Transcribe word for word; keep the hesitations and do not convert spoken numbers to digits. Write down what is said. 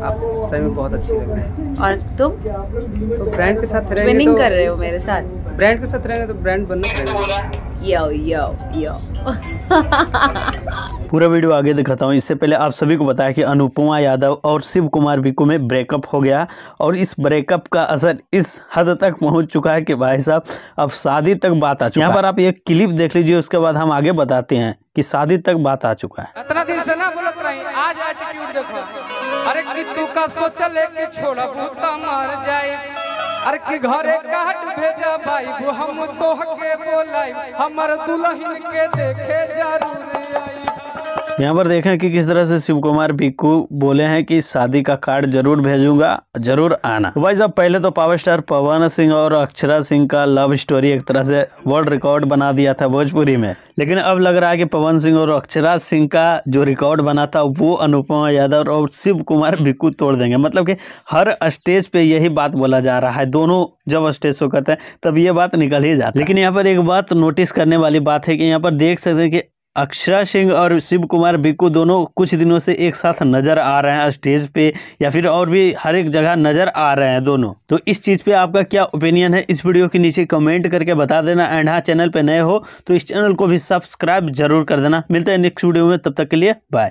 आप सही में बहुत अच्छी लग रही है। और तुम तो ब्रांड के साथ रहेंगे ट्विनिंग तो कर रहे हो मेरे साथ? ब्रांड के साथ रहेंगे तो ब्रांड बनना पड़ेगा। यो यो यो पूरा वीडियो आगे दिखाता हूँ। इससे पहले आप सभी को बताया कि अनुपमा यादव और शिव कुमार बिक्कू में ब्रेकअप हो गया और इस ब्रेकअप का असर इस हद तक पहुंच चुका है कि भाई साहब अब शादी तक बात आ चुका है। यहाँ पर आप ये क्लिप देख लीजिए, उसके बाद हम आगे बताते हैं कि शादी तक बात आ चुका है। इतना दिन से ना बोलत रही, आज एटीट्यूड देखो। अरे कि तू का सोचल के छोड़ा भूता मर जाए, अरे कि घरे काट भेजा भाई वो हम तो हके बोलाई, हमर दुल्हन के देखे जरूर आई। यहाँ पर देखें कि किस तरह से शिव कुमार बिक्कू बोले हैं कि शादी का कार्ड जरूर भेजूंगा, जरूर आना। तो भाई साहब पहले तो पावर स्टार पवन सिंह और अक्षरा सिंह का लव स्टोरी एक तरह से वर्ल्ड रिकॉर्ड बना दिया था भोजपुरी में, लेकिन अब लग रहा है कि पवन सिंह और अक्षरा सिंह का जो रिकॉर्ड बना था वो अनुपमा यादव और शिव कुमार बिक्कू तोड़ देंगे। मतलब कि हर स्टेज पे यही बात बोला जा रहा है, दोनों जब स्टेज शो करते हैं तब ये बात निकल ही जाती है। लेकिन यहाँ पर एक बात नोटिस करने वाली बात है कि यहाँ पर देख सकते हैं कि अक्षरा सिंह और शिव कुमार बिक्कू दोनों कुछ दिनों से एक साथ नजर आ रहे हैं स्टेज पे या फिर और भी हर एक जगह नजर आ रहे हैं दोनों। तो इस चीज़ पे आपका क्या ओपिनियन है इस वीडियो के नीचे कमेंट करके बता देना। एंड हाँ, चैनल पे नए हो तो इस चैनल को भी सब्सक्राइब जरूर कर देना। मिलते हैं नेक्स्ट वीडियो में, तब तक के लिए बाय।